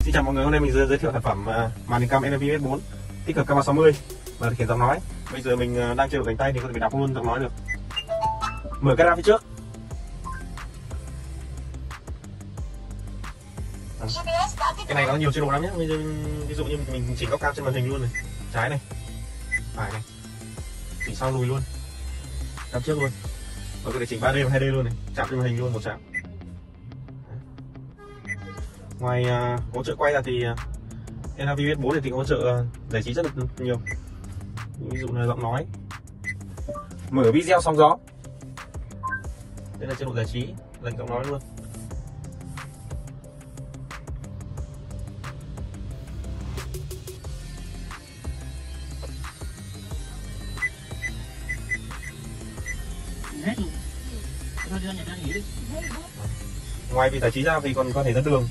Xin chào mọi người, hôm nay mình giới thiệu sản phẩm màn hình cam NVIDIA S4 tích hợp camera 60 và điều khiển giọng nói. Bây giờ mình đang chơi ở cánh tay thì có thể đọc luôn giọng nói được. Mở camera phía trước. Cái này có nhiều chế độ lắm nhé. Bây giờ ví dụ như mình chỉnh góc cao trên màn hình luôn này, trái này, phải này, chỉnh sau lùi luôn, cắm trước luôn. Và có thể chỉnh 3D và 2D luôn này, chạm trên màn hình luôn, một chạm. Ngoài hỗ trợ quay ra thì NVIDIA S4 thì có hỗ trợ giải trí rất là nhiều. Ví dụ là giọng nói, mở video sóng gió, đây là chế độ giải trí, lệnh giọng nói luôn. Ngoài việc giải trí ra thì còn có thể dẫn đường,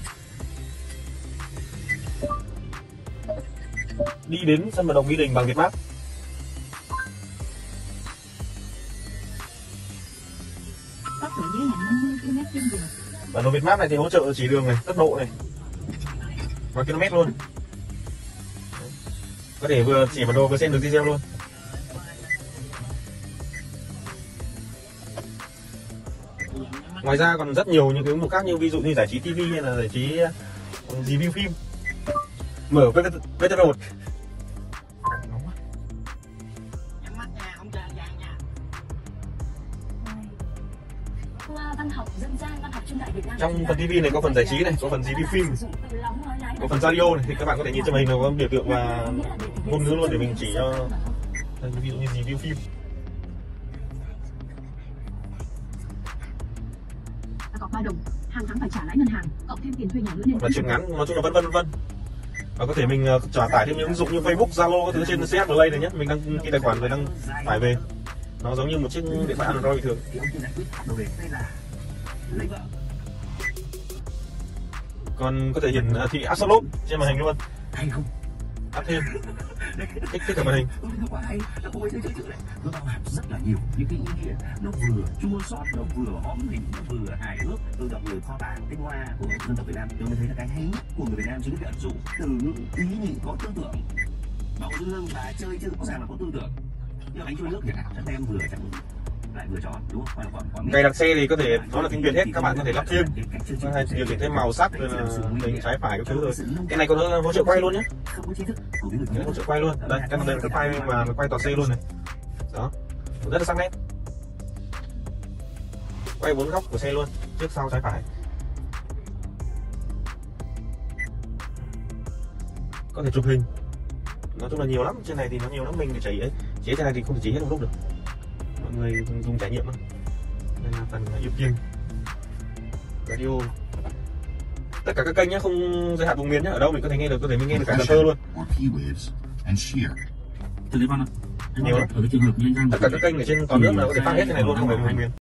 đi đến sân vận động Mỹ Đình bằng Vietmap. Bản đồ Vietmap này thì hỗ trợ chỉ đường này, tốc độ này và km luôn. Có thể vừa chỉ bản đồ vừa xem được video luôn. Ngoài ra còn rất nhiều những cái mục khác, như ví dụ như giải trí TV hay là giải trí review phim. Mở VTV1. Trong phần TV này có phần giải trí này, có phần review phim, có phần radio này, thì các bạn có thể nhìn trên màn hình có biểu tượng và ngôn ngữ luôn để mình chỉ cho. Ví dụ như review phim. Cọc 3 đồng, hàng tháng phải trả lãi ngân hàng, cộng thêm tiền thuê nhà nữa nên và chuyện ngắn, nói chung là vân vân. Và có thể mình trả tải thêm những ứng dụng như Facebook, Zalo các thứ trên CS Play này nhé. Mình đăng ký tài khoản rồi đăng tải về. Nó giống như một chiếc điện thoại Android thường. Còn có thể hiển thị absolute trên màn hình luôn. Áp thêm tích hợp màn hình. Nó bao hàm rất là nhiều những cái ý nghĩa, nó vừa chua xót, nó vừa hóm hình, nó vừa hài hước. Tôi đọc lời kho tàng tinh hoa của dân tộc Việt Nam, tôi mới thấy là cái hay nhất của người Việt Nam chính là ẩn dụ từ những ý nhị có tư tưởng. Bảo Dương bà chơi chưa rõ ràng là có tư tưởng, nhưng bánh trôi nước thì chẳng tem vừa chẳng lại vừa tròn, đúng không? Cài đặt xe thì có thể nó là tiếng Việt hết, các bạn có thể lắp thêm hay điều chỉnh thêm màu sắc, hình trái phải các thứ rồi. Cái này còn hỗ trợ quay luôn nhé, hỗ trợ quay luôn. Đây, cái này là cái file mà quay toàn xe luôn này, đó, rất là sắc nét, quay 4 góc của xe luôn, trước sau trái phải. Có thể chụp hình, nói chung là nhiều lắm. Trên này thì nó nhiều lắm, mình phải chỉ ấy, chỉ trên này thì không thể chỉ hết một lúc được, mọi người dùng trải nghiệm thôi. Đây là phần ưu tiên radio, tất cả các kênh nhé, không giới hạn vùng miền nhé, ở đâu mình có thể nghe được, có thể mình nghe được cả Cần Thơ luôn. Nhiều lắm, tất cả các kênh ở trên toàn nước là có thể phát hết cái này luôn, không phải vùng miền.